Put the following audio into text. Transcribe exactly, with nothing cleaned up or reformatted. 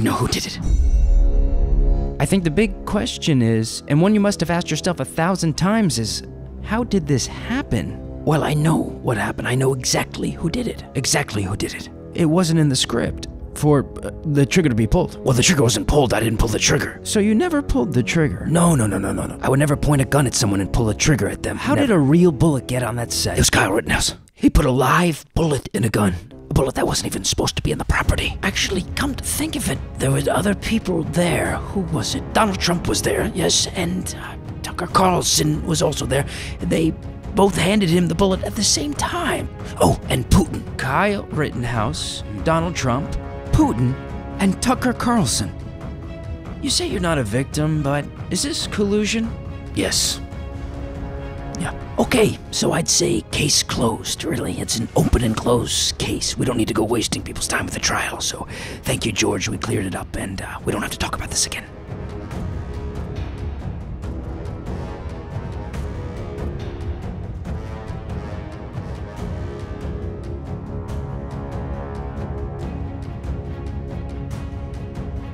know who did it. I think the big question is, and one you must have asked yourself a thousand times, is how did this happen? Well, I know what happened. I know exactly who did it. Exactly who did it. It wasn't in the script for uh, the trigger to be pulled. Well, the trigger wasn't pulled. I didn't pull the trigger. So you never pulled the trigger? No, no, no, no, no, no. I would never point a gun at someone and pull a trigger at them. How never. did a real bullet get on that set? It was Kyle Rittenhouse. He put a live bullet in a gun. A bullet that wasn't even supposed to be in the property. Actually, come to think of it, there were other people there. Who was it? Donald Trump was there, yes, and uh, Tucker Carlson was also there. They both handed him the bullet at the same time. Oh, and Putin. Kyle Rittenhouse, Donald Trump, Putin, and Tucker Carlson. You say you're not a victim, but is this collusion? Yes. Yeah. Okay, so I'd say case closed, really. It's an open and closed case. We don't need to go wasting people's time with the trial, so thank you, George. We cleared it up, and uh, we don't have to talk about this again.